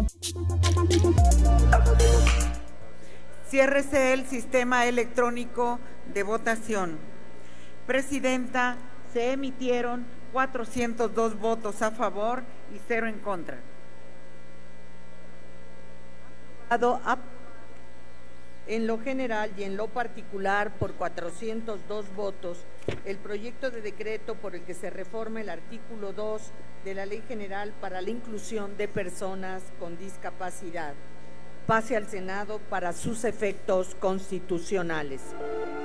Ciérrese el sistema electrónico de votación. Presidenta, se emitieron 402 votos a favor y 0 en contra. En lo general y en lo particular, por 402 votos, el proyecto de decreto por el que se reforma el artículo 2 de la Ley General para la Inclusión de Personas con Discapacidad pase al Senado para sus efectos constitucionales.